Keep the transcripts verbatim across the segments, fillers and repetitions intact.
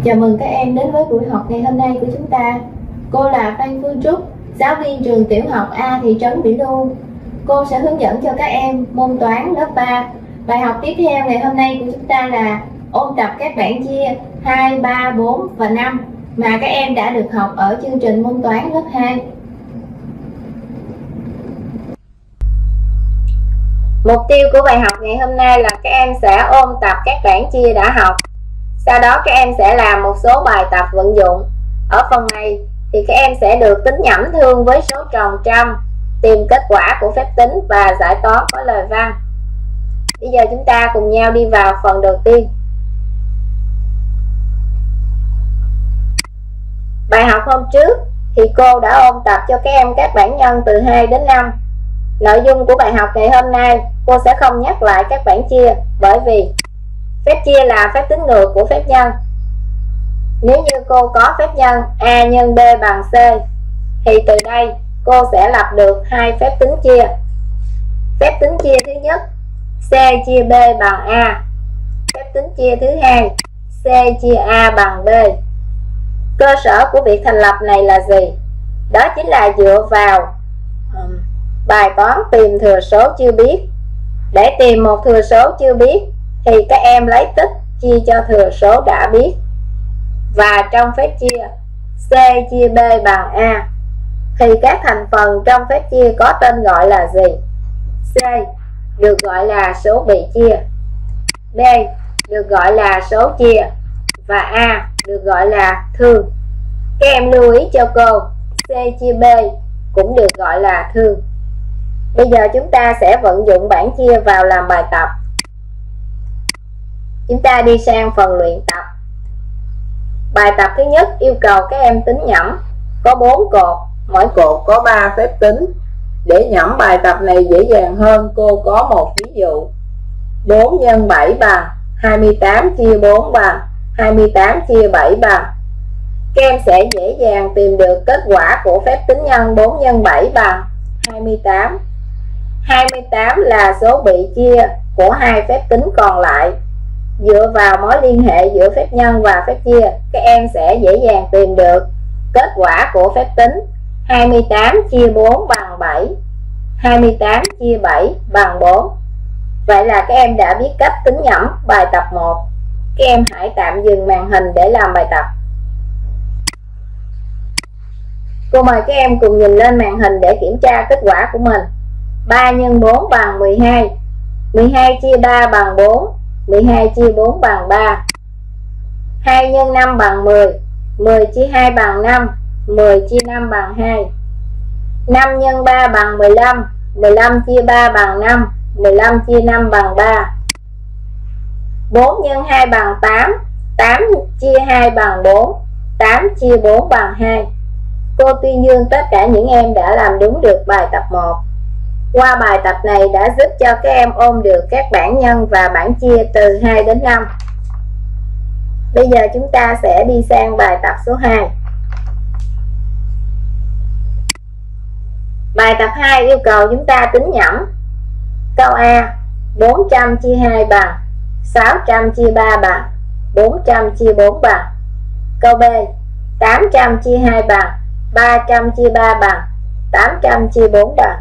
Chào mừng các em đến với buổi học ngày hôm nay của chúng ta. Cô là Phan Phương Trúc, giáo viên trường tiểu học A thị trấn Mỹ Luông. Cô sẽ hướng dẫn cho các em môn toán lớp ba. Bài học tiếp theo ngày hôm nay của chúng ta là ôn tập các bảng chia hai, ba, bốn và năm mà các em đã được học ở chương trình môn toán lớp hai. Mục tiêu của bài học ngày hôm nay là các em sẽ ôn tập các bảng chia đã học. Sau đó các em sẽ làm một số bài tập vận dụng. Ở phần này thì các em sẽ được tính nhẩm thương với số tròn trăm, tìm kết quả của phép tính và giải toán có lời văn. Bây giờ chúng ta cùng nhau đi vào phần đầu tiên. Bài học hôm trước thì cô đã ôn tập cho các em các bảng nhân từ hai đến năm. Nội dung của bài học ngày hôm nay cô sẽ không nhắc lại các bảng chia, bởi vì phép chia là phép tính ngược của phép nhân. Nếu như cô có phép nhân A nhân B bằng C thì từ đây cô sẽ lập được hai phép tính chia. Phép tính chia thứ nhất, C chia B bằng A. Phép tính chia thứ hai, C chia A bằng B. Cơ sở của việc thành lập này là gì? Đó chính là dựa vào um, bài toán tìm thừa số chưa biết. Để tìm một thừa số chưa biết thì các em lấy tích chia cho thừa số đã biết. Và trong phép chia C chia B bằng A thì các thành phần trong phép chia có tên gọi là gì? C được gọi là số bị chia, B được gọi là số chia và A được gọi là thương. Các em lưu ý cho cô, C chia B cũng được gọi là thương. Bây giờ chúng ta sẽ vận dụng bảng chia vào làm bài tập. Chúng ta đi sang phần luyện tập. Bài tập thứ nhất yêu cầu các em tính nhẩm. Có bốn cột, mỗi cột có ba phép tính. Để nhẩm bài tập này dễ dàng hơn, cô có một ví dụ. bốn nhân bảy bằng hai mươi tám chia bốn bằng hai mươi tám chia bảy bằng. Các em sẽ dễ dàng tìm được kết quả của phép tính nhân bốn nhân bảy bằng hai mươi tám. hai mươi tám là số bị chia của hai phép tính còn lại. Dựa vào mối liên hệ giữa phép nhân và phép chia, các em sẽ dễ dàng tìm được kết quả của phép tính hai mươi tám chia bốn bằng bảy, hai mươi tám chia bảy bằng bốn. Vậy là các em đã biết cách tính nhẩm bài tập một. Các em hãy tạm dừng màn hình để làm bài tập. Cô mời các em cùng nhìn lên màn hình để kiểm tra kết quả của mình. ba nhân bốn bằng mười hai, mười hai chia ba bằng bốn, mười hai chia bốn bằng ba. hai nhân năm bằng mười, mười chia hai bằng năm, mười chia năm bằng hai. năm nhân ba bằng mười lăm, mười lăm chia ba bằng năm, mười lăm chia năm bằng ba. bốn nhân hai bằng tám, tám chia hai bằng bốn, tám chia bốn bằng hai. Cô tuyên dương tất cả những em đã làm đúng được bài tập một. Qua bài tập này đã giúp cho các em ôn được các bảng nhân và bảng chia từ hai đến năm. Bây giờ chúng ta sẽ đi sang bài tập số hai. Bài tập hai yêu cầu chúng ta tính nhẩm. Câu A, bốn trăm chia hai bằng sáu trăm chia ba bằng bốn trăm chia bốn bằng. Câu B, tám trăm chia hai bằng ba trăm chia ba bằng tám trăm chia bốn bằng.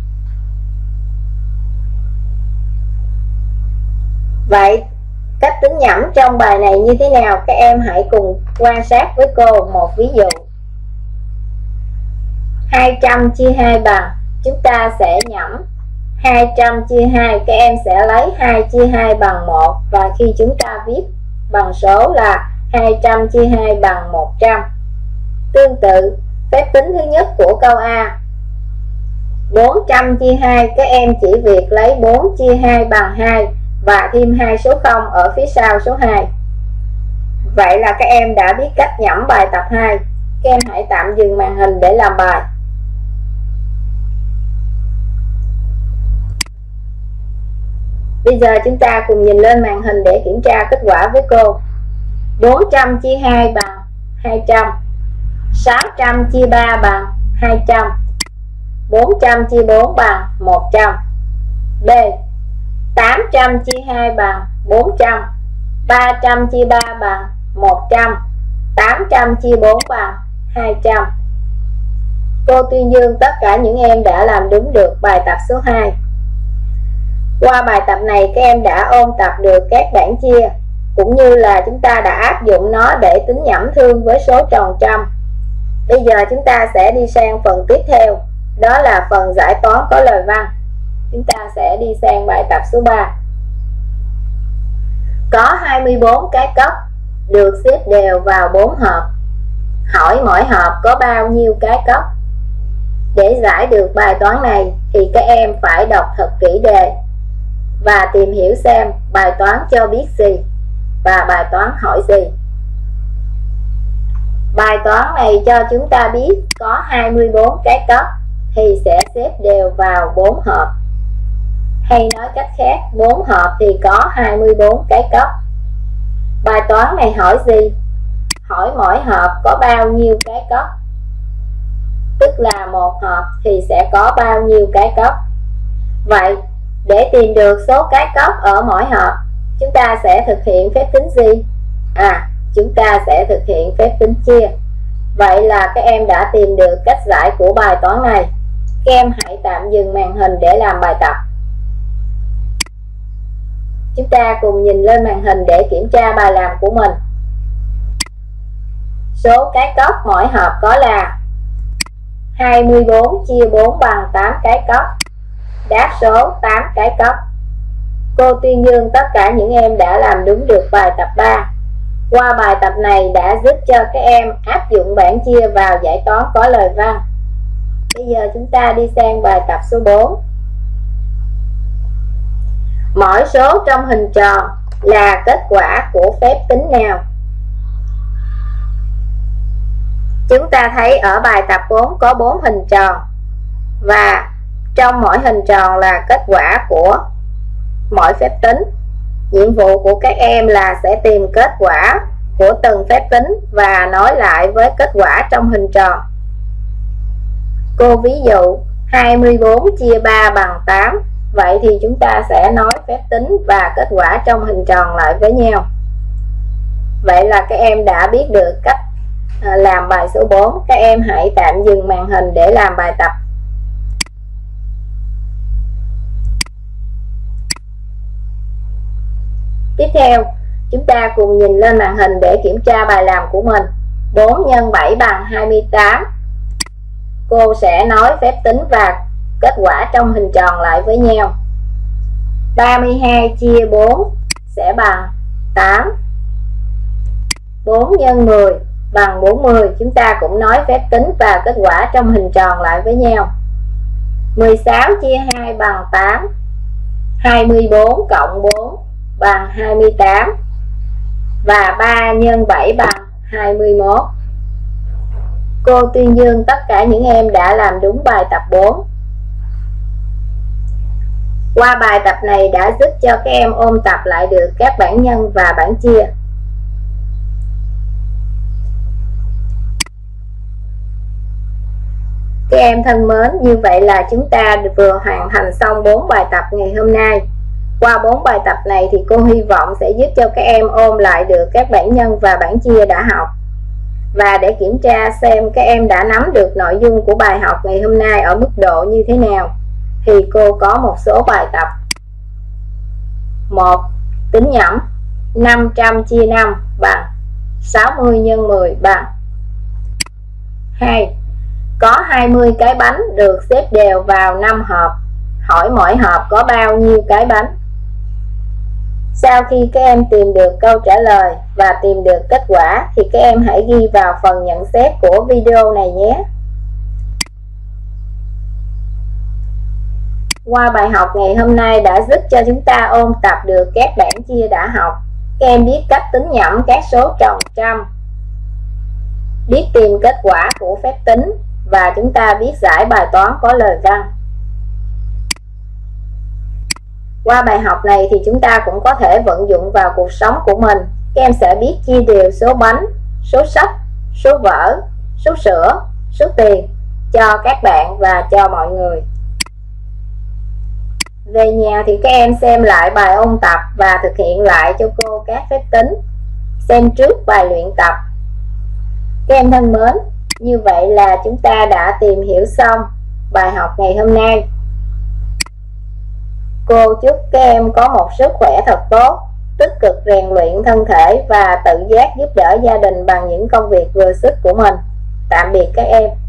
Vậy cách tính nhẩm trong bài này như thế nào? Các em hãy cùng quan sát với cô một ví dụ. hai trăm chia hai bằng, chúng ta sẽ nhẩm hai trăm chia hai, các em sẽ lấy hai chia hai bằng một, và khi chúng ta viết bằng số là hai trăm chia hai bằng một trăm. Tương tự, phép tính thứ nhất của câu A, bốn trăm chia hai, các em chỉ việc lấy bốn chia hai bằng hai và thêm hai số không ở phía sau số hai. Vậy là các em đã biết cách nhẩm bài tập hai. Các em hãy tạm dừng màn hình để làm bài. Bây giờ chúng ta cùng nhìn lên màn hình để kiểm tra kết quả với cô. bốn trăm chia hai bằng hai trăm, sáu trăm chia ba bằng hai trăm, bốn trăm chia bốn bằng một trăm. B, tám trăm chia hai bằng bốn trăm, ba trăm chia ba bằng một trăm, tám trăm chia bốn bằng hai trăm. Cô tuyên dương tất cả những em đã làm đúng được bài tập số hai. Qua bài tập này các em đã ôn tập được các bảng chia, cũng như là chúng ta đã áp dụng nó để tính nhẩm thương với số tròn trăm. Bây giờ chúng ta sẽ đi sang phần tiếp theo, đó là phần giải toán có lời văn. Chúng ta sẽ đi sang bài tập số ba. Có hai mươi bốn cái cốc được xếp đều vào bốn hộp. Hỏi mỗi hộp có bao nhiêu cái cốc? Để giải được bài toán này thì các em phải đọc thật kỹ đề và tìm hiểu xem bài toán cho biết gì và bài toán hỏi gì. Bài toán này cho chúng ta biết có hai mươi bốn cái cốc thì sẽ xếp đều vào bốn hộp. Hay nói cách khác, bốn hộp thì có hai mươi bốn cái cốc. Bài toán này hỏi gì? Hỏi mỗi hộp có bao nhiêu cái cốc. Tức là một hộp thì sẽ có bao nhiêu cái cốc. Vậy để tìm được số cái cốc ở mỗi hộp, chúng ta sẽ thực hiện phép tính gì? À, chúng ta sẽ thực hiện phép tính chia. Vậy là các em đã tìm được cách giải của bài toán này. Các em hãy tạm dừng màn hình để làm bài tập. Chúng ta cùng nhìn lên màn hình để kiểm tra bài làm của mình. Số cái cốc mỗi hộp có là hai mươi bốn chia bốn bằng tám cái cốc. Đáp số tám cái cốc. Cô tuyên dương tất cả những em đã làm đúng được bài tập ba. Qua bài tập này đã giúp cho các em áp dụng bảng chia vào giải toán có lời văn. Bây giờ chúng ta đi sang bài tập số bốn. Mỗi số trong hình tròn là kết quả của phép tính nào? Chúng ta thấy ở bài tập bốn có bốn hình tròn, và trong mỗi hình tròn là kết quả của mỗi phép tính. Nhiệm vụ của các em là sẽ tìm kết quả của từng phép tính và nói lại với kết quả trong hình tròn. Cô ví dụ hai mươi bốn chia ba bằng tám. Vậy thì chúng ta sẽ nói phép tính và kết quả trong hình tròn lại với nhau. Vậy là các em đã biết được cách làm bài số bốn. Các em hãy tạm dừng màn hình để làm bài tập. Tiếp theo, chúng ta cùng nhìn lên màn hình để kiểm tra bài làm của mình. bốn nhân bảy bằng hai mươi tám. Cô sẽ nói phép tính và kết quả trong hình tròn lại với nhau. ba mươi hai chia bốn sẽ bằng tám. bốn nhân mười bằng bốn mươi. Chúng ta cũng nói phép tính và kết quả trong hình tròn lại với nhau. mười sáu chia hai bằng tám. hai mươi bốn cộng bốn bằng hai mươi tám. Và ba nhân bảy bằng hai mươi mốt. Cô tuyên dương tất cả những em đã làm đúng bài tập bốn. Qua bài tập này đã giúp cho các em ôn tập lại được các bảng nhân và bảng chia. Các em thân mến, như vậy là chúng ta vừa hoàn thành xong bốn bài tập ngày hôm nay. Qua bốn bài tập này thì cô hy vọng sẽ giúp cho các em ôn lại được các bảng nhân và bảng chia đã học. Và để kiểm tra xem các em đã nắm được nội dung của bài học ngày hôm nay ở mức độ như thế nào, thì cô có một số bài tập. một. Tính nhẩm năm trăm chia năm bằng sáu mươi nhân mười bằng. hai. Có hai mươi cái bánh được xếp đều vào năm hộp. Hỏi mỗi hộp có bao nhiêu cái bánh? Sau khi các em tìm được câu trả lời và tìm được kết quả thì các em hãy ghi vào phần nhận xét của video này nhé. Qua bài học ngày hôm nay đã giúp cho chúng ta ôn tập được các bảng chia đã học. Các em biết cách tính nhẩm các số tròn trăm, biết tìm kết quả của phép tính, và chúng ta biết giải bài toán có lời văn. Qua bài học này thì chúng ta cũng có thể vận dụng vào cuộc sống của mình. Các em sẽ biết chia đều số bánh, số sách, số vở, số sữa, số tiền cho các bạn và cho mọi người. Về nhà thì các em xem lại bài ôn tập và thực hiện lại cho cô các phép tính. Xem trước bài luyện tập Các em thân mến, như vậy là chúng ta đã tìm hiểu xong bài học ngày hôm nay. Cô chúc các em có một sức khỏe thật tốt, tích cực rèn luyện thân thể và tự giác giúp đỡ gia đình bằng những công việc vừa sức của mình. Tạm biệt các em.